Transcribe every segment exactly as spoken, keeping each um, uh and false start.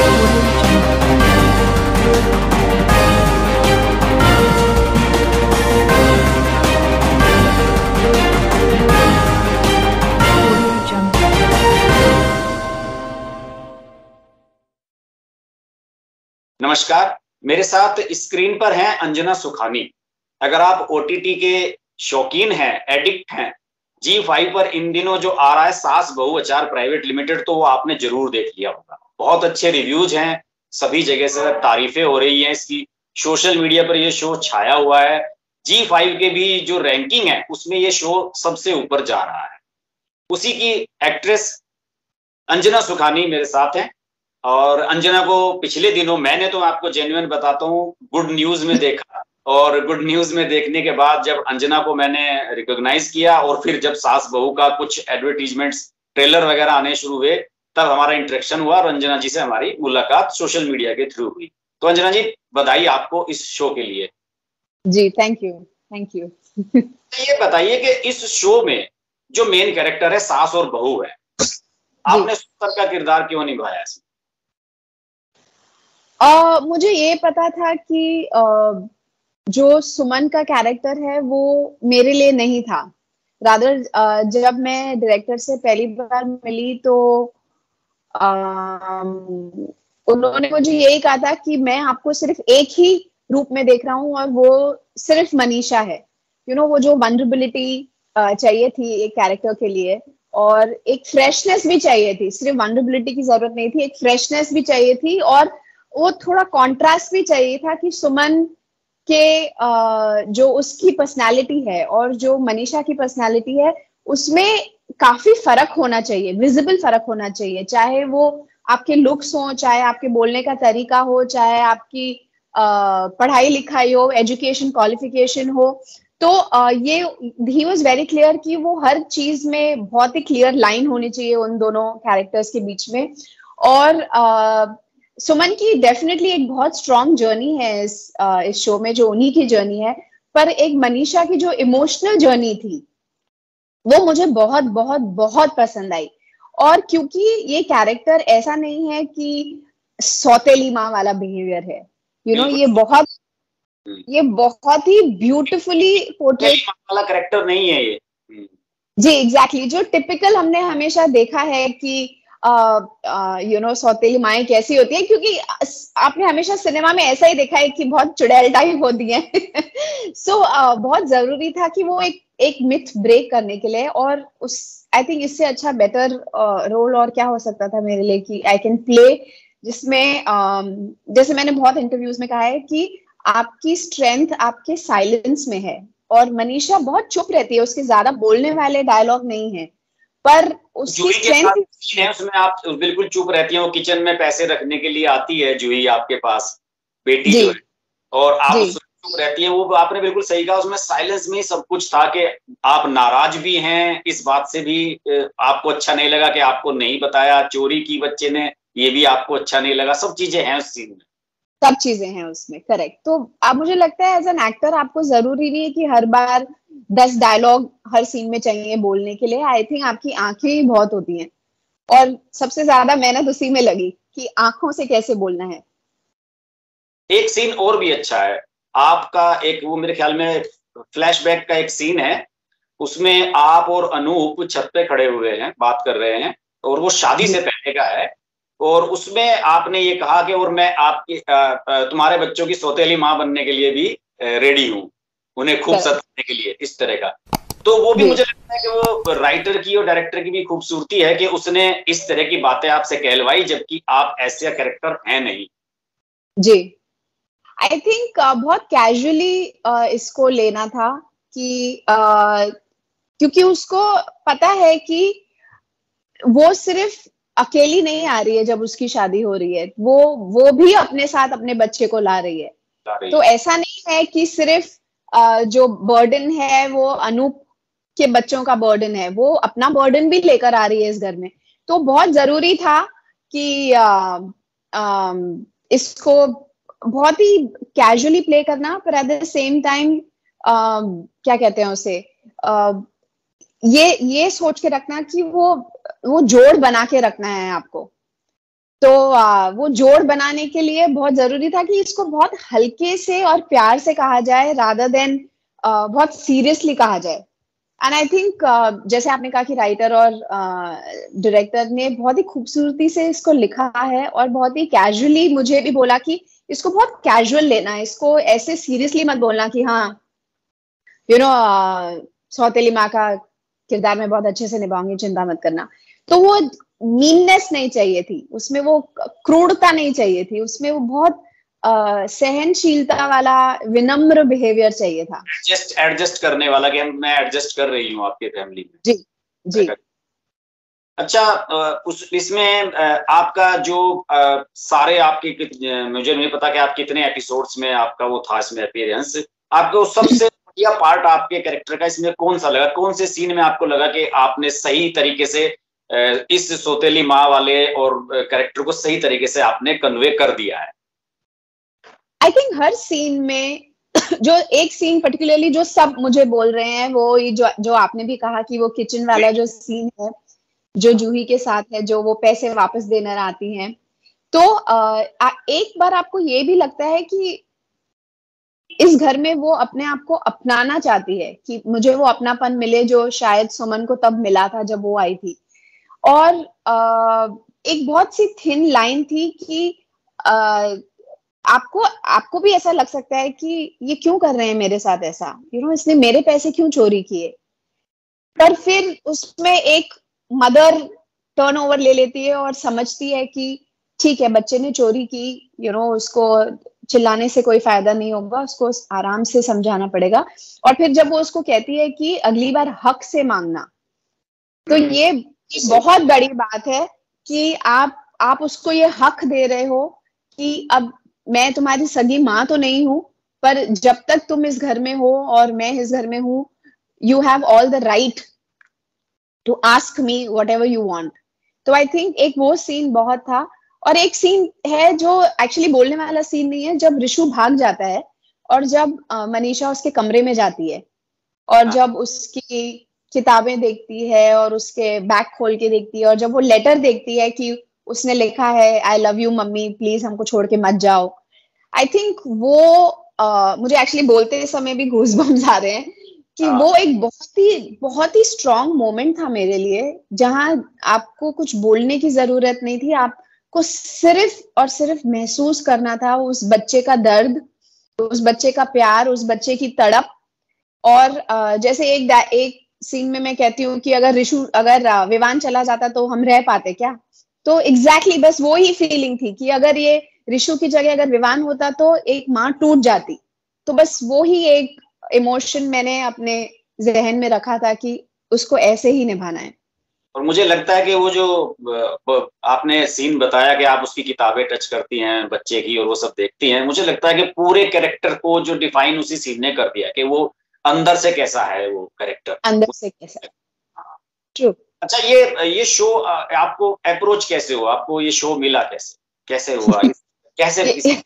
नमस्कार, मेरे साथ स्क्रीन पर हैं अंजना सुखानी। अगर आप ओटीटी के शौकीन हैं, एडिक्ट हैं, जी फाइव पर इन दिनों जो आ रहा है सास बहू अचार प्राइवेट लिमिटेड, तो वो आपने जरूर देख लिया होगा। बहुत अच्छे रिव्यूज हैं, सभी जगह से तारीफें हो रही हैं इसकी। सोशल मीडिया पर ये शो छाया हुआ है। जी फाइव के भी जो रैंकिंग है उसमें ये शो सबसे ऊपर जा रहा है। उसी की एक्ट्रेस अंजना सुखानी मेरे साथ हैं। और अंजना को पिछले दिनों मैंने तो आपको जेन्युइन बताता हूँ गुड न्यूज में देखा, और गुड न्यूज में देखने के बाद जब अंजना को मैंने रिकॉग्नाइज किया और फिर जब सास बहू का कुछ एडवर्टीजमेंट्स ट्रेलर वगैरह आने शुरू हुए, तब हमारा इंटरेक्शन हुआ और अंजना जी से हमारी मुलाकात सोशल मीडिया के थ्रू हुई। तो अंजना जी, बधाई आपको इस शो के लिए। जी थैंक यू थैंक यू। ये बताइए कि इस शो में जो मेन कैरेक्टर है सास और बहू है, आपने सुपर का किरदार क्यों निभाया इसमें? Uh, मुझे ये पता था कि uh, जो सुमन का कैरेक्टर है वो मेरे लिए नहीं था। रादर uh, जब मैं डायरेक्टर से पहली बार मिली तो uh, उन्होंने मुझे यही कहा था कि मैं आपको सिर्फ एक ही रूप में देख रहा हूँ और वो सिर्फ मनीषा है। यू you नो know, वो जो वनरेबिलिटी uh, चाहिए थी एक कैरेक्टर के लिए, और एक फ्रेशनेस भी चाहिए थी। सिर्फ वनरेबिलिटी की जरूरत नहीं थी, एक फ्रेशनेस भी चाहिए थी, और वो थोड़ा कॉन्ट्रास्ट भी चाहिए था कि सुमन के जो उसकी पर्सनालिटी है और जो मनीषा की पर्सनालिटी है उसमें काफी फर्क होना चाहिए, विजिबल फर्क होना चाहिए। चाहे वो आपके लुक्स हो, चाहे आपके बोलने का तरीका हो, चाहे आपकी पढ़ाई लिखाई हो, एजुकेशन क्वालिफिकेशन हो। तो ये ही वाज वेरी क्लियर कि वो हर चीज में बहुत ही क्लियर लाइन होनी चाहिए उन दोनों कैरेक्टर्स के बीच में। और सुमन की डेफिनेटली एक बहुत स्ट्रॉन्ग जर्नी है इस uh, इस शो में, जो उन्हीं की जर्नी है। पर एक मनीषा की जो इमोशनल जर्नी थी वो मुझे बहुत बहुत बहुत पसंद आई। और क्योंकि ये कैरेक्टर ऐसा नहीं है कि सौतेली माँ वाला बिहेवियर है, यू you नो know, ये बहुत ये बहुत ही ब्यूटिफुली पोर्ट्रेट वाला कैरेक्टर नहीं है ये। जी एग्जैक्टली exactly, जो टिपिकल हमने हमेशा देखा है कि यू नो सौतेली माएँ कैसी होती है, क्योंकि आपने हमेशा सिनेमा में ऐसा ही देखा है कि बहुत चुड़ैल टाइप होती है। सो so, uh, बहुत जरूरी था कि वो एक एक मिथ ब्रेक करने के लिए, और उस आई थिंक इससे अच्छा बेटर रोल uh, और क्या हो सकता था मेरे लिए कि आई कैन प्ले, जिसमें uh, जैसे मैंने बहुत इंटरव्यूज में कहा है कि आपकी स्ट्रेंथ आपके साइलेंस में है। और मनीषा बहुत चुप रहती है, उसके ज्यादा बोलने वाले डायलॉग नहीं है, पर उसकी स्ट्रेंथ है उसमें आप बिल्कुल चुप रहती हैं। वो किचन में पैसे रखने के लिए आती है जूही आपके पास, बेटी जो है, और आप चुप रहती है। वो आपने बिल्कुल सही कहा, उसमें साइलेंस में सब कुछ था कि आप नाराज भी हैं इस बात से भी, आपको अच्छा नहीं लगा कि आपको नहीं बताया, चोरी की बच्चे ने, ये भी आपको अच्छा नहीं लगा। सब चीजें हैं उस सीन में, सब चीजें हैं उसमें, करेक्ट। तो अब मुझे लगता है एज एन एक्टर आपको जरूरी नहीं है कि हर बार दस डायलॉग हर सीन में चाहिए बोलने के लिए। आई थिंक आपकी आंखें ही बहुत होती हैं, और सबसे ज्यादा मेहनत उसी में लगी कि आंखों से कैसे बोलना है। एक सीन और भी अच्छा है आपका, एक वो मेरे ख्याल में फ्लैशबैक का एक सीन है, उसमें आप और अनूप छत पे खड़े हुए हैं, बात कर रहे हैं, और वो शादी से पहले का है। और उसमें आपने ये कहा कि और मैं आपकी तुम्हारे बच्चों की सौतेली माँ बनने के लिए भी रेडी हूँ, उन्हें खूब सताने के लिए, इस तरह का। तो वो भी मुझे लगता है कि वो राइटर की और डायरेक्टर की भी खूबसूरती है कि उसने इस तरह की बातें आपसे कहलवाई, जबकि आप ऐसे कैरेक्टर हैं नहीं। जी आई थिंक uh, बहुत कैजुअली uh, इसको लेना था कि uh, क्योंकि उसको पता है कि वो सिर्फ अकेली नहीं आ रही है, जब उसकी शादी हो रही है वो वो भी अपने साथ अपने बच्चे को ला रही है। तो ऐसा नहीं है कि सिर्फ uh, जो बर्डन है वो अनूप के बच्चों का बर्डन है, वो अपना बर्डन भी लेकर आ रही है इस घर में। तो बहुत जरूरी था कि uh, uh, इसको बहुत ही कैजुअली प्ले करना, पर एट द सेम टाइम क्या कहते हैं उसे, uh, ये ये सोच के रखना कि वो वो जोड़ बना के रखना है आपको। तो आ, वो जोड़ बनाने के लिए बहुत जरूरी था कि इसको बहुत हल्के से और प्यार से कहा जाए, रादर देन बहुत सीरियसली कहा जाए। एंड आई थिंक जैसे आपने कहा कि राइटर और डायरेक्टर uh, ने बहुत ही खूबसूरती से इसको लिखा है, और बहुत ही कैजुअली मुझे भी बोला कि इसको बहुत कैजुअल लेना है, इसको ऐसे सीरियसली मत बोलना कि हाँ यू नो सौतेली माँ का किरदार मैं बहुत अच्छे से निभाऊंगी, चिंता मत करना। तो वो मीननेस नहीं चाहिए थी उसमें, वो क्रूरता नहीं चाहिए थी उसमें, वो बहुत uh, सहनशीलता वाला विनम्र बिहेवियर चाहिए था। एडजस्ट एडजस्ट करने वाला कि हम मैं एडजस्ट कर रही हूँ आपके फैमिली में। जी जी। अच्छा, उस इसमें आपका जो सारे आपके, मुझे नहीं पता कि आप कितने एपिसोड्स में आपका वो था इसमें अपियरेंस, आपको सबसे बढ़िया पार्ट आपके कैरेक्टर का इसमें कौन सा लगा? कौन से सीन में आपको लगा कि आपने सही तरीके से इस सौतेली माँ वाले और कैरेक्टर को सही तरीके से आपने कन्वे कर दिया है? आई थिंक हर सीन में जो एक सीन पर्टिकुलरली जो सब मुझे बोल रहे हैं, वो जो जो आपने भी कहा कि वो किचन वाला जो सीन है, जो जूही के साथ है, जो वो पैसे वापस देने आती हैं, तो आ, एक बार आपको ये भी लगता है कि इस घर में वो अपने आप को अपनाना चाहती है कि मुझे वो अपनापन मिले जो शायद सुमन को तब मिला था जब वो आई थी। और आ, एक बहुत सी थिन लाइन थी कि आ, आपको आपको भी ऐसा लग सकता है कि ये क्यों कर रहे हैं मेरे साथ ऐसा, यू नो इसने मेरे पैसे क्यों चोरी किए। पर फिर उसमें एक मदर टर्न ओवर ले लेती है और समझती है कि ठीक है, बच्चे ने चोरी की, यू नो उसको चिल्लाने से कोई फायदा नहीं होगा, उसको आराम से समझाना पड़ेगा। और फिर जब वो उसको कहती है कि अगली बार हक से मांगना, तो ये बहुत बड़ी बात है कि आप आप उसको ये हक दे रहे हो कि अब मैं तुम्हारी सगी माँ तो नहीं हूं, पर जब तक तुम इस घर में हो और मैं इस घर में हूं, you have all the right to ask me whatever you want. तो आई थिंक एक वो सीन बहुत था। और एक सीन है जो एक्चुअली बोलने वाला सीन नहीं है, जब ऋषु भाग जाता है और जब मनीषा उसके कमरे में जाती है और जब उसकी किताबें देखती है और उसके बैग खोल के देखती है और जब वो लेटर देखती है कि उसने लिखा है I love you mummy, please हमको छोड़ के मत जाओ। आई थिंक वो uh, मुझे एक्चुअली बोलते समय भी गूज़बम्स आ रहे हैं कि वो एक बहुत ही बहुत ही स्ट्रॉन्ग मोमेंट था मेरे लिए, जहां आपको कुछ बोलने की जरूरत नहीं थी, आपको सिर्फ और सिर्फ महसूस करना था उस बच्चे का दर्द, उस बच्चे का प्यार, उस बच्चे की तड़प। और uh, जैसे एक एक सीन में मैं कहती हूँ कि अगर ऋषु अगर विवान चला जाता तो हम रह पाते क्या, तो एग्जैक्टली exactly बस वो ही फीलिंग थी कि अगर ये ऋषु की जगह अगर विवान होता तो एक माँ टूट जाती। तो बस वो ही एक इमोशन मैंने अपने जहन में रखा था कि उसको ऐसे ही निभाना है। और मुझे लगता है कि वो जो आपने सीन बताया कि आप उसकी किताबें टच करती हैं बच्चे की और वो सब देखती हैं, मुझे लगता है कि पूरे कैरेक्टर को जो डिफाइन उसी सीन ने कर दिया कि वो अंदर से कैसा है, वो कैरेक्टर अंदर से कैसा है। ट्रू। अच्छा, ये ये शो आपको अप्रोच कैसे हुआ, आपको ये शो मिला कैसे, कैसे हुआ कैसे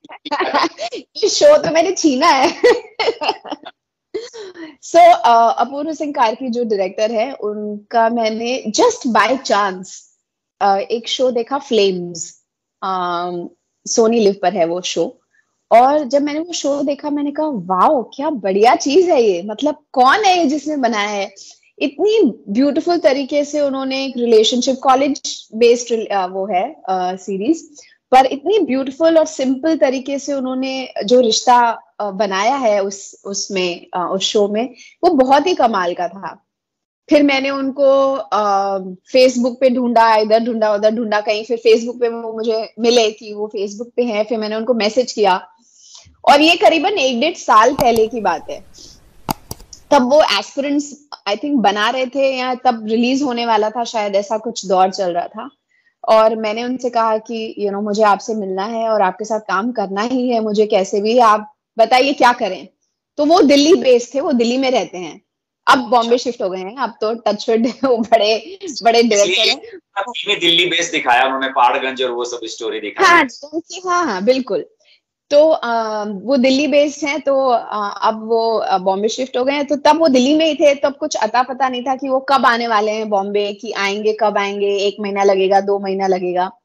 ये शो तो मैंने छीना है। सो so, uh, अपूर्व सिंह कार्की जो डायरेक्टर है, उनका मैंने जस्ट बाय चांस एक शो देखा, फ्लेम्स, सोनी लिव पर है वो शो। और जब मैंने वो शो देखा मैंने कहा वाओ क्या बढ़िया चीज है ये, मतलब कौन है ये जिसने बनाया है। इतनी ब्यूटीफुल तरीके से उन्होंने एक रिलेशनशिप, कॉलेज बेस्ड वो है सीरीज, पर इतनी ब्यूटीफुल और सिंपल तरीके से उन्होंने जो रिश्ता बनाया है उस उसमें उस शो में, वो बहुत ही कमाल का था। फिर मैंने उनको फेसबुक पे ढूंढा, इधर ढूंढा उधर ढूंढा, कहीं फिर फेसबुक पे वो मुझे मिले कि वो फेसबुक पे हैं। फिर मैंने उनको मैसेज किया और ये करीबन एक डेढ़ साल पहले की बात है। तब वो एस्पिरेंट्स आई थिंक बना रहे थे या तब रिलीज होने वाला था शायद, ऐसा कुछ दौर चल रहा था। और मैंने उनसे कहा कि यू you नो know, मुझे आपसे मिलना है और आपके साथ काम करना ही है मुझे, कैसे भी आप बताइए क्या करें। तो वो दिल्ली बेस्ड थे, वो दिल्ली में रहते हैं, अब बॉम्बे शिफ्ट हो गए हैं, अब तो टचवुड वो बड़े बड़े डायरेक्टर हैं। दिल्ली बेस्ड दिखाया उन्होंने, पहाड़गंज और वो सब स्टोरी दिखाई। हाँ हाँ हाँ बिल्कुल। तो आ, वो दिल्ली बेस्ड हैं, तो आ, अब वो बॉम्बे शिफ्ट हो गए हैं। तो तब वो दिल्ली में ही थे, तब कुछ अता पता नहीं था कि वो कब आने वाले हैं बॉम्बे, कि आएंगे कब आएंगे, एक महीना लगेगा दो महीना लगेगा।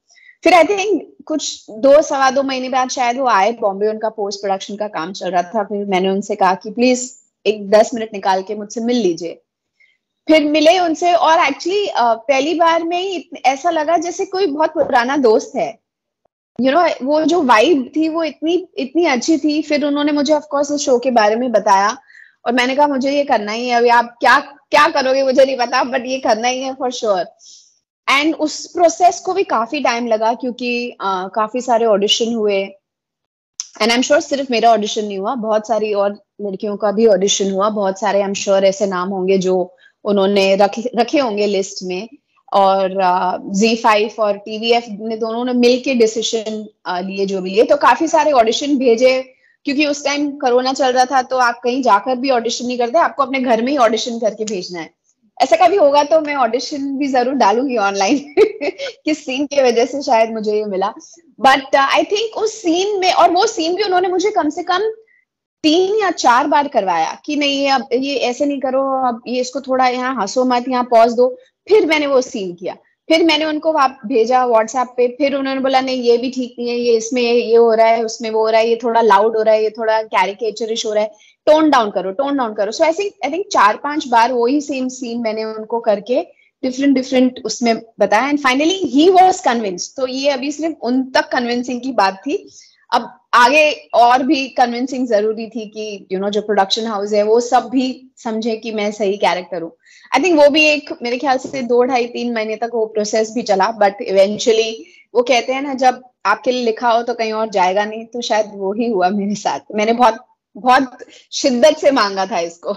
फिर आई थिंक कुछ दो सवा दो महीने बाद शायद वो आए बॉम्बे, उनका पोस्ट प्रोडक्शन का काम चल रहा था। फिर मैंने उनसे कहा कि प्लीज एक दस मिनट निकाल के मुझसे मिल लीजिए। फिर मिले उनसे, और एक्चुअली पहली बार में ही ऐसा लगा जैसे कोई बहुत पुराना दोस्त है। यू you नो know, वो जो वाइब थी वो इतनी इतनी अच्छी थी। फिर उन्होंने मुझे ऑफ कोर्स इस शो के बारे में बताया, और मैंने कहा मुझे ये करना ही है। अभी आप क्या क्या करोगे मुझे नहीं पता, बट ये करना ही है फॉर श्योर। एंड उस प्रोसेस को भी काफी टाइम लगा, क्योंकि uh, काफी सारे ऑडिशन हुए। एंड आई एम श्योर सिर्फ मेरा ऑडिशन नहीं हुआ, बहुत सारी और लड़कियों का भी ऑडिशन हुआ। बहुत सारे आई एम श्योर ऐसे नाम होंगे जो उन्होंने रखे रखे होंगे लिस्ट में। और जी फाइव और टीवीएफ ने दोनों ने मिलके डिसीजन लिए जो भी लिए। तो काफी सारे ऑडिशन भेजे, क्योंकि उस टाइम कोरोना चल रहा था, तो आप कहीं जाकर भी ऑडिशन नहीं करते, आपको अपने घर में ही ऑडिशन करके भेजना है। ऐसा कभी होगा तो मैं ऑडिशन भी जरूर डालूंगी ऑनलाइन किस सीन की वजह से शायद मुझे ये मिला। बट आई थिंक उस सीन में, और वो सीन भी उन्होंने मुझे कम से कम तीन या चार बार करवाया कि नहीं ये अब ये ऐसे नहीं करो, अब ये इसको थोड़ा यहाँ हंसो मत, यहाँ पॉज दो। फिर मैंने वो सीन किया, फिर मैंने उनको भेजा व्हाट्सएप पे। फिर उन्होंने बोला नहीं ये भी ठीक नहीं है, ये इसमें ये, ये हो रहा है, उसमें वो हो रहा है, ये थोड़ा लाउड हो रहा है, ये थोड़ा कैरिकेचरिश हो रहा है, टोन डाउन करो, टोन डाउन करो। So I think I think चार पांच बार वही सेम सीन मैंने उनको करके डिफरेंट डिफरेंट उसमें बताया। And finally he was convinced. तो ये अभी सिर्फ उन तक कन्विंसिंग की बात थी, अब आगे और भी कन्विंसिंग जरूरी थी कि यू you नो know, जो प्रोडक्शन हाउस है वो सब भी समझे कि मैं सही कैरेक्टर हूँ। आई थिंक वो भी एक मेरे ख्याल से दो ढाई तीन महीने तक वो प्रोसेस भी चला, बट इवेंचुअली वो कहते हैं ना जब आपके लिए लिखा हो तो कहीं और जाएगा नहीं, तो शायद वो ही हुआ मेरे साथ। मैंने बहुत बहुत शिद्दत से मांगा था इसको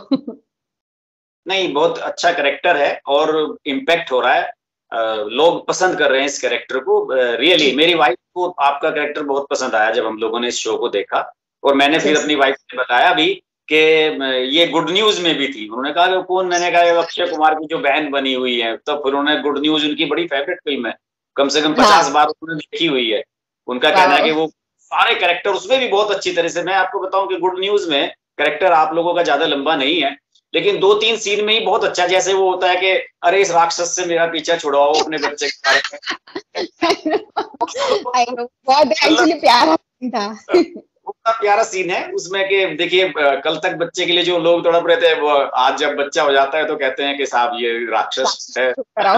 नहीं, बहुत अच्छा कैरेक्टर है और इम्पैक्ट हो रहा है, आ, लोग पसंद कर रहे हैं इस कैरेक्टर को। रियली मेरी वाइफ को आपका कैरेक्टर बहुत पसंद आया जब हम लोगों ने इस शो को देखा, और मैंने फिर अपनी वाइफ से बताया भी कि ये गुड न्यूज में भी थी। उन्होंने कहा कौन, मैंने कहा अक्षय कुमार की जो बहन बनी हुई है। तो फिर उन्होंने गुड न्यूज उनकी बड़ी फेवरेट फिल्म है, कम से कम पचास हाँ। बार उन्होंने देखी हुई है। उनका कहना है कि वो सारे कैरेक्टर उसमें भी बहुत अच्छी तरह से, मैं आपको बताऊं कि गुड न्यूज में कैरेक्टर आप लोगों का ज्यादा लंबा नहीं है, लेकिन दो तीन सीन में ही बहुत अच्छा, जैसे वो होता है कि अरे इस राक्षस से मेरा पीछा छुड़वाओ अपने बच्चे के बारे में बहुत एक्चुअली प्यारा था बहुत प्यारा सीन है उसमें कि देखिए कल तक बच्चे के लिए जो लोग तड़प रहे थे, वो आज जब बच्चा हो जाता है तो कहते हैं कि साहब ये राक्षस है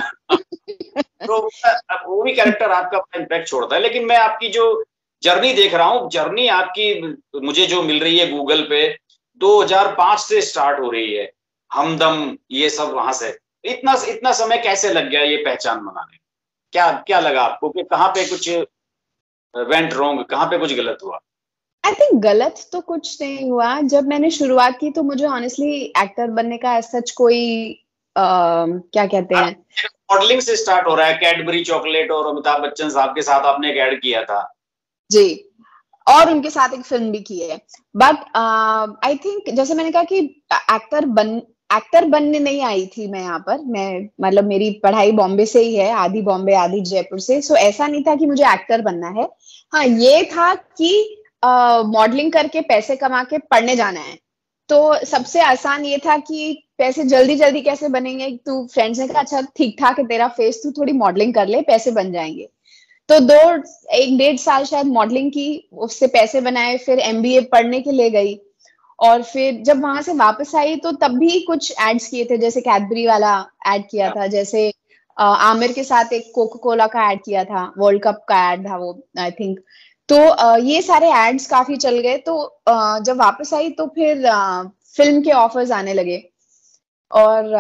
तो वो भी कैरेक्टर आपका इम्पैक्ट छोड़ता है। लेकिन मैं आपकी जो जर्नी देख रहा हूँ, जर्नी आपकी मुझे जो मिल रही है गूगल पे दो हज़ार पाँच से स्टार्ट हो रही है, हमदम ये सब वहां से इतना इतना समय कैसे लग गया ये पहचान बनाने? क्या क्या लगा आपको कि कहाँ पे कुछ वेंट रॉन्ग, कहाँ पे कुछ गलत हुआ? आई थिंक गलत तो कुछ नहीं हुआ। जब मैंने शुरुआत की तो मुझे ऑनेस्टली एक्टर बनने का सच कोई आ, क्या कहते हैं, मॉडलिंग से स्टार्ट हो रहा है, कैडबरी चॉकलेट और अमिताभ बच्चन साहब के साथ आपने एक ऐड किया था जी, और उनके साथ एक फिल्म भी की है। बट आई थिंक जैसे मैंने कहा कि एक्टर बन एक्टर बनने नहीं आई थी मैं यहाँ पर। मैं मतलब मेरी पढ़ाई बॉम्बे से ही है, आधी बॉम्बे आधी जयपुर से। सो ऐसा नहीं था कि मुझे एक्टर बनना है। हाँ, ये था कि मॉडलिंग uh, करके पैसे कमा के पढ़ने जाना है। तो सबसे आसान ये था कि पैसे जल्दी जल्दी कैसे बनेंगे। तू फ्रेंड्स ने कहा अच्छा ठीक ठाक है तेरा फेस, तू थोड़ी मॉडलिंग कर ले पैसे बन जाएंगे। तो दो एक डेढ़ साल शायद मॉडलिंग की, उससे पैसे बनाए, फिर एमबीए पढ़ने के लिए गई। और फिर जब वहां से वापस आई तो तब भी कुछ एड्स किए थे, जैसे कैडबरी वाला एड किया था, जैसे आमिर के साथ एक कोका कोला का एड किया था, वर्ल्ड कप का एड था वो आई थिंक। तो ये सारे एड्स काफी चल गए। तो जब वापस आई तो फिर फिल्म के ऑफर्स आने लगे, और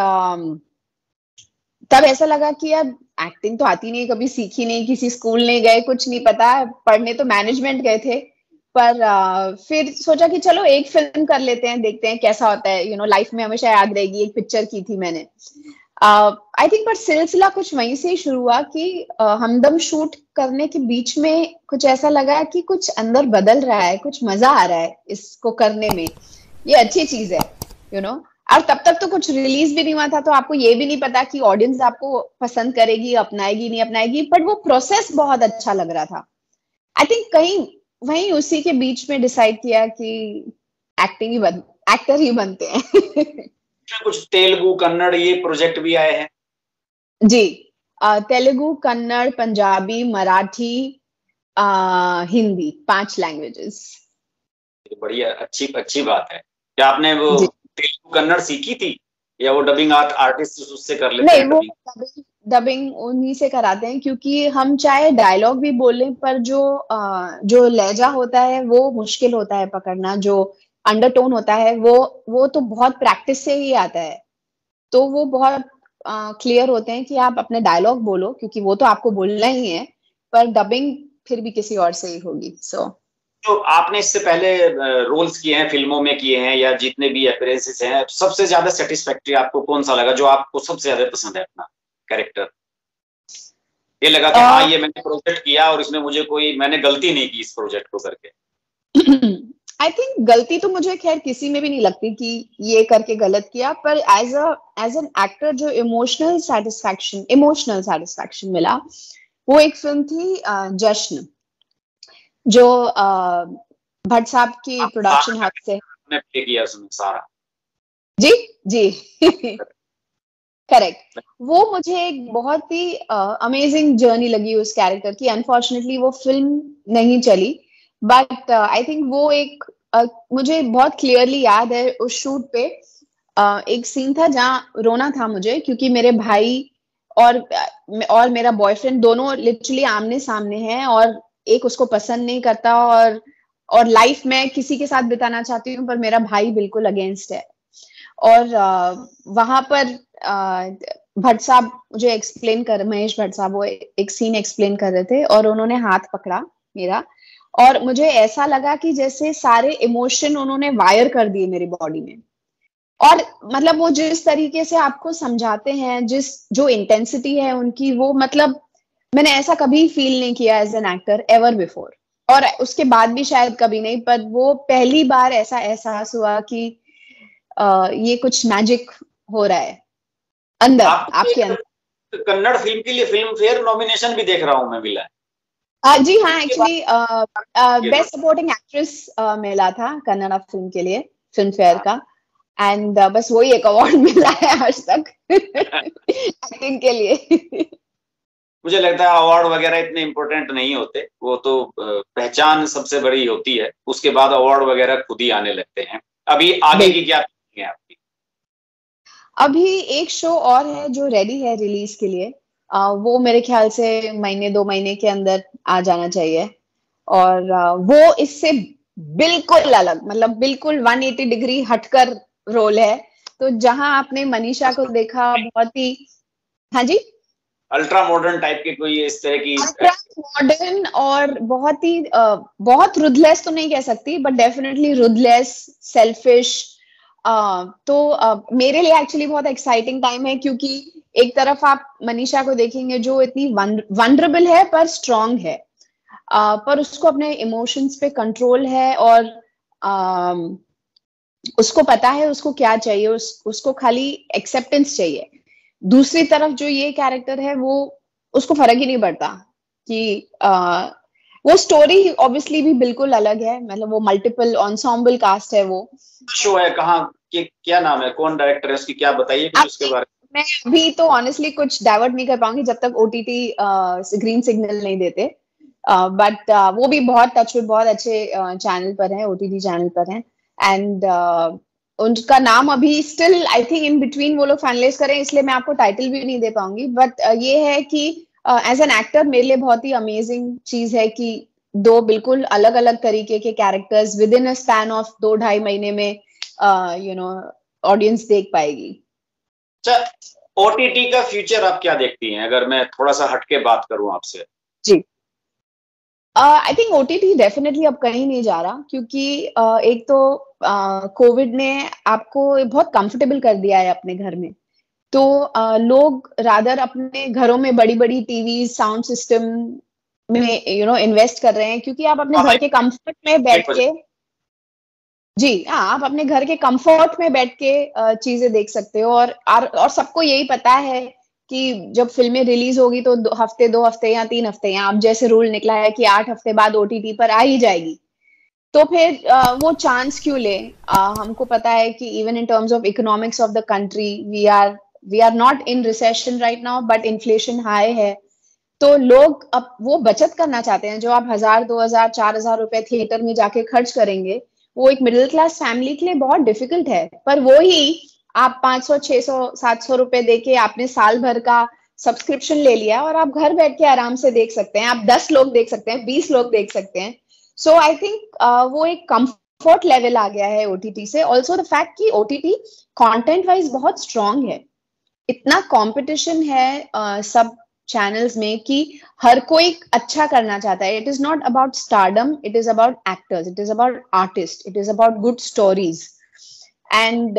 तब ऐसा लगा कि यार एक्टिंग तो आती नहीं, कभी सीखी नहीं, किसी स्कूल नहीं गए, कुछ नहीं पता। पढ़ने तो मैनेजमेंट गए थे, पर uh, फिर सोचा कि चलो एक फिल्म कर लेते हैं, देखते हैं कैसा होता है। यू नो लाइफ में हमेशा याद रहेगी। एक पिक्चर की थी मैंने आई uh, थिंक, पर सिलसिला कुछ वहीं से ही शुरू हुआ कि uh, हमदम शूट करने के बीच में कुछ ऐसा लगा कि कुछ अंदर बदल रहा है, कुछ मजा आ रहा है इसको करने में, ये अच्छी चीज है यू नो। और तब तक तो कुछ रिलीज भी नहीं हुआ था, तो आपको ये भी नहीं पता कि ऑडियंस आपको पसंद करेगी, अपनाएगी नहीं अपनाएगी, बट वो प्रोसेस बहुत अच्छा लग रहा था। आई थिंक कहीं वहीं उसी के बीच में डिसाइड किया कि एक्टिंग ही बन एक्टर ही बनते हैं कुछ तेलुगु कन्नड़ ये प्रोजेक्ट भी आए हैं जी। तेलुगु, कन्नड़, पंजाबी, मराठी, uh, हिंदी, पांच लैंग्वेजेस। बढ़िया, अच्छी अच्छी बात है। क्या आपने वो जी। तेलुगु कन्नड़ सीखी थी या वो डबिंग आर्टिस्ट उससे कर लेते नहीं, हैं वो डबिंग? डबिंग उन्हीं से कराते हैं, क्योंकि हम चाहे डायलॉग भी बोलें पर जो आ, जो लहजा होता है वो मुश्किल होता है पकड़ना, जो अंडरटोन होता है वो वो तो बहुत प्रैक्टिस से ही आता है। तो वो बहुत क्लियर होते हैं कि आप अपने डायलॉग बोलो, क्योंकि वो तो आपको बोलना ही है, पर डबिंग फिर भी किसी और से ही होगी। सो so, तो आपने इससे पहले रोल्स किए हैं, फिल्मों में किए हैं, या जितने भी अपीयरेंसेस हैं, सबसे ज्यादा सेटिस्फैक्टरी आपको कौन सा लगा, जो आपको सबसे ज्यादा पसंद है अपना कैरेक्टर? ये लगा कि हाँ, ये मैंने प्रोजेक्ट किया और इसमें मुझे कोई मैंने गलती नहीं की इस प्रोजेक्ट को करके। आई थिंक गलती तो मुझे खैर किसी में भी नहीं लगती कि ये करके गलत किया, पर as a as an actor जो इमोशनल सेटिस्फैक्शन इमोशनल सेटिस्फैक्शन मिला, वो एक फिल्म थी जश्न, जो भट्ट साहब की प्रोडक्शन हाउस से प्ले किया उसमें सारा। जी जी करेक्ट। वो मुझे एक बहुत ही अमेजिंग जर्नी लगी उस कैरेक्टर की। अनफॉर्चुनेटली वो फिल्म नहीं चली, बट आई थिंक वो एक uh, मुझे बहुत क्लियरली याद है उस शूट पे uh, एक सीन था जहाँ रोना था मुझे, क्योंकि मेरे भाई और और मेरा बॉयफ्रेंड दोनों लिटरली आमने सामने हैं, और एक उसको पसंद नहीं करता, और और लाइफ में किसी के साथ बिताना चाहती हूँ, पर मेरा भाई बिल्कुल अगेंस्ट है। और आ, वहां पर भट्ट साहब मुझे एक्सप्लेन कर महेश भट्ट साहब वो एक सीन एक्सप्लेन कर रहे थे, और उन्होंने हाथ पकड़ा मेरा, और मुझे ऐसा लगा कि जैसे सारे इमोशन उन्होंने वायर कर दिए मेरी बॉडी में। और मतलब वो जिस तरीके से आपको समझाते हैं, जिस जो इंटेंसिटी है उनकी, वो मतलब मैंने ऐसा कभी फील नहीं किया as an actor ever before, और उसके बाद भी शायद कभी नहीं, पर वो पहली बार ऐसा एहसास हुआ कि आ, ये कुछ मैजिक हो रहा है अंदर, आपके अंदर। कन्नड़ फिल्म के लिए फिल्म फेयर नॉमिनेशन भी देख रहा हूं मैं, मिला है। आ, जी हाँ, एक्चुअली बेस्ट सपोर्टिंग एक्ट्रेस मिला था कन्नड़ा फिल्म के लिए फिल्म फेयर का, एंड uh, बस वही एक अवार्ड मिला है आज तक एक्टिंग के लिए। मुझे लगता है अवार्ड वगैरह इतने इम्पोर्टेंट नहीं होते, वो तो पहचान सबसे बड़ी होती है, उसके बाद अवार्ड वगैरह खुद ही आने लगते हैं। अभी आगे की क्या है आपकी? अभी एक शो और है जो रेडी है रिलीज के लिए, आ, वो मेरे ख्याल से महीने दो महीने के अंदर आ जाना चाहिए, और आ, वो इससे बिल्कुल अलग, मतलब बिल्कुल एक सौ अस्सी डिग्री हटकर रोल है। तो जहां आपने मनीषा को देखा बहुत ही, हाँ जी, अल्ट्रा मॉडर्न टाइप के कोई इस तरह की, अल्ट्रा मॉडर्न और बहुत ही uh, बहुत रुदलेस तो नहीं कह सकती, बट डेफिनेटली रुदलेस, सेल्फिश। तो uh, मेरे लिए एक्चुअली बहुत एक्साइटिंग टाइम है, क्योंकि एक तरफ आप मनीषा को देखेंगे जो इतनी वनरेबल है पर स्ट्रांग है, uh, पर उसको अपने इमोशंस पे कंट्रोल है, और uh, उसको पता है उसको क्या चाहिए, उस, उसको खाली एक्सेप्टेंस चाहिए। दूसरी तरफ जो ये कैरेक्टर है, वो उसको फर्क ही नहीं पड़ता कि आ, वो स्टोरी ऑब्वियसली भी बिल्कुल अलग है, मतलब वो मल्टीपल एंसेंबल कास्ट है। वो शो है कहाँ के, क्या नाम है, कौन डायरेक्टर है उसकी, क्या बताइए कुछ उसके बारे में। मैं अभी तो ऑनेस्टली कुछ डाइवर्ट नहीं कर पाऊंगी जब तक ओटीटी ग्रीन सिग्नल नहीं देते, बट uh, uh, वो भी बहुत टच बहुत अच्छे चैनल uh, पर है, ओटीटी चैनल पर है, एंड uh, उनका नाम अभी still I think in between वो लोग फाइनलाइज करें, इसलिए मैं आपको टाइटल भी नहीं दे पाऊंगी, बट uh, ये है कि एज एन एक्टर मेरे लिए बहुत ही अमेजिंग चीज है कि दो बिल्कुल अलग अलग तरीके के characters within a span of दो ढाई महीने में यू नो ऑडियंस देख पाएगी। अच्छा, ओटीटी का फ्यूचर आप क्या देखती हैं, अगर मैं थोड़ा सा हटके बात करूं आपसे? जी, आई थिंक ओटीटी डेफिनेटली अब कहीं नहीं जा रहा, क्योंकि uh, एक तो कोविड uh, ने आपको बहुत कंफर्टेबल कर दिया है अपने घर में, तो uh, लोग रादर अपने घरों में बड़ी बड़ी टीवी साउंड सिस्टम में यू नो इन्वेस्ट कर रहे हैं, क्योंकि आप अपने घर के कंफर्ट में बैठ के, जी हाँ, आप अपने घर के कंफर्ट में बैठ के uh, चीजें देख सकते हो, और और, और सबको यही पता है कि जब फिल्में रिलीज होगी तो दो हफ्ते दो हफ्ते या तीन हफ्ते, या अब जैसे रूल निकला है कि आठ हफ्ते बाद ओटीटी पर आ ही जाएगी, तो फिर आ, वो चांस क्यों ले? आ, हमको पता है कि even in terms of economics of the country we are we are not in recession right now, but inflation high है, तो लोग अब वो बचत करना चाहते हैं। जो आप हजार, दो हजार, चार हजार रुपए थिएटर में जाके खर्च करेंगे, वो एक मिडिल क्लास फैमिली के लिए बहुत डिफिकल्ट है। पर वो ही आप पाँच सौ, छह सौ, सात सौ रुपए देके आपने साल भर का सब्सक्रिप्शन ले लिया और आप घर बैठ के आराम से देख सकते हैं। आप दस लोग देख सकते हैं, बीस लोग देख सकते हैं। सो आई थिंक वो एक कंफर्ट लेवल आ गया है ओटीटी से। ऑल्सो द फैक्ट कि ओटीटी कंटेंट वाइज बहुत स्ट्रांग है, इतना कंपटीशन है uh, सब चैनल्स में कि हर कोई अच्छा करना चाहता है। It is not about stardom, it is about actors, it is about artist, it is about good stories. And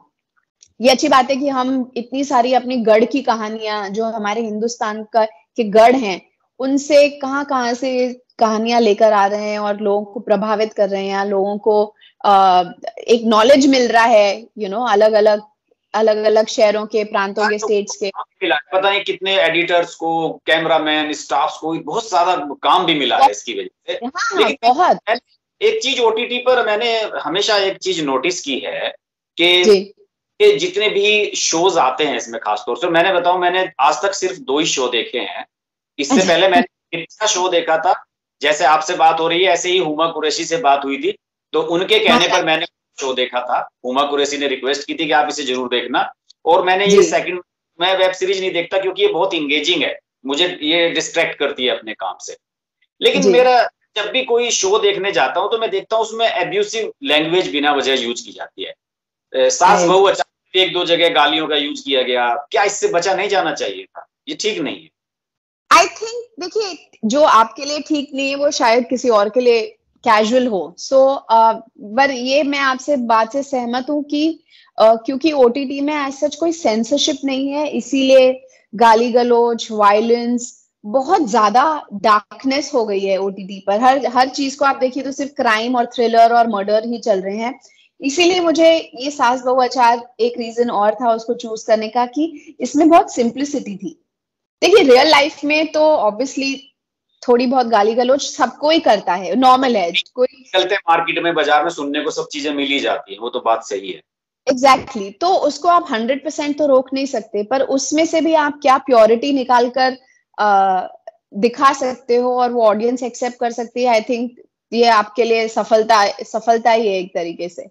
ये अच्छी बात है कि हम इतनी सारी अपनी गढ़ की कहानियां, जो हमारे हिंदुस्तान का के गढ़ हैं, उनसे कहाँ कहाँ से कहानियां लेकर आ रहे हैं और लोगों को प्रभावित कर रहे हैं, लोगों को आ, एक नॉलेज मिल रहा है, यू नो, अलग अलग अलग अलग शहरों के, प्रांतों के, स्टेट्स के। पता नहीं कितने एडिटर्स को, कैमरामैन, स्टाफ्स को बहुत सारा काम भी मिला है इसकी वजह से। हाँ, लेकिन बहुत एक चीज ओटीटी पर मैंने हमेशा एक चीज नोटिस की है कि कि जितने भी शोज आते हैं इसमें, खासतौर से मैंने बताऊं, मैंने आज तक सिर्फ दो ही शो देखे हैं। इससे पहले मैंने इतना शो देखा था, जैसे आपसे बात हो रही है ऐसे ही हुमा कुरैशी से बात हुई थी, तो उनके कहने पर मैंने शो देखा था। हुमा कुरैशी ने रिक्वेस्ट की थी कि आप इसे जरूर देखना, और मैंने ये सेकंड, मैं वेब सीरीज नहीं देखता क्योंकि ये बहुत इंगेजिंग है, मुझे ये डिस्ट्रैक्ट करती है अपने काम से। लेकिन मेरा जब भी कोई शो देखने जाता हूं तो मैं देखता हूं उसमें एब्यूसिव लैंग्वेज बिना वजह यूज की जाती है। सास बहू अचानक एक दो जगह गालियों का यूज किया गया, क्या इससे बचा नहीं जाना चाहिए था? ये ठीक नहीं है। आई थिंक देखिए, जो आपके लिए ठीक नहीं है वो शायद किसी और के लिए कैजुअल हो। सो पर ये मैं आपसे बात से सहमत हूँ कि uh, क्योंकि ओटीटी में ऐसा सच कोई सेंसरशिप नहीं है, इसीलिए गाली गलौज, वायलेंस, बहुत ज्यादा डार्कनेस हो गई है ओटीटी पर। हर हर चीज को आप देखिए तो सिर्फ क्राइम और थ्रिलर और मर्डर ही चल रहे हैं। इसीलिए मुझे ये सास बहू अचार एक रीजन और था उसको चूज करने का, कि इसमें बहुत सिंप्लिसिटी थी। देखिए रियल लाइफ में तो ऑब्वियसली थोड़ी बहुत गाली गलौज सबको ही करता है, नॉर्मल है। कोई चलते मार्केट में, बाजार में सुनने को सब चीजें मिल ही जाती है, वो तो बात सही है। Exactly exactly. तो उसको आप हंड्रेड परसेंट तो रोक नहीं सकते, पर उसमें से भी आप क्या प्योरिटी निकाल कर आ, दिखा सकते हो और वो ऑडियंस एक्सेप्ट कर सकती है। आई थिंक ये आपके लिए सफलता सफलता ही है एक तरीके से।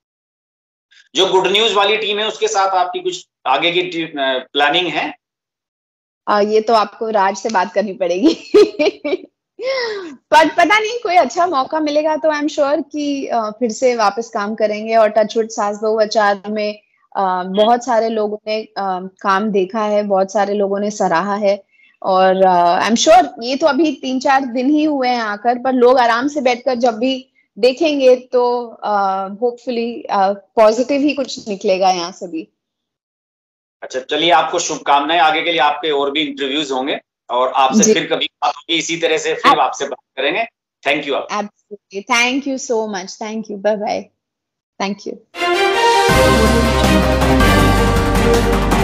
जो गुड न्यूज वाली टीम है उसके साथ आपकी कुछ आगे की प्लानिंग है? आ, ये तो आपको राज से बात करनी पड़ेगी। पर पता नहीं, कोई अच्छा मौका मिलेगा तो आई एम श्योर कि आ, फिर से वापस काम करेंगे। और टचवुड सास बहू अचार में आ, बहुत सारे लोगों ने आ, काम देखा है, बहुत सारे लोगों ने सराहा है, और आई एम श्योर ये तो अभी तीन चार दिन ही हुए हैं आकर, पर लोग आराम से बैठकर जब भी देखेंगे तो होपफुली पॉजिटिव ही कुछ निकलेगा यहाँ से भी। अच्छा, चलिए, आपको शुभकामनाएं आगे के लिए। आपके और भी इंटरव्यूज होंगे और आपसे फिर कभी बात होगी इसी तरह से, फिर आपसे बात करेंगे। Thank you. आप absolutely, thank you so much, thank you, bye bye, thank you.